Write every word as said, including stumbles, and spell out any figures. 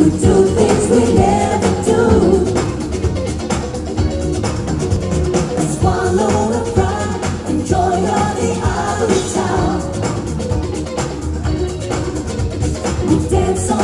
do things we never do. Swallow the pride, enjoy all the ivory town. We dance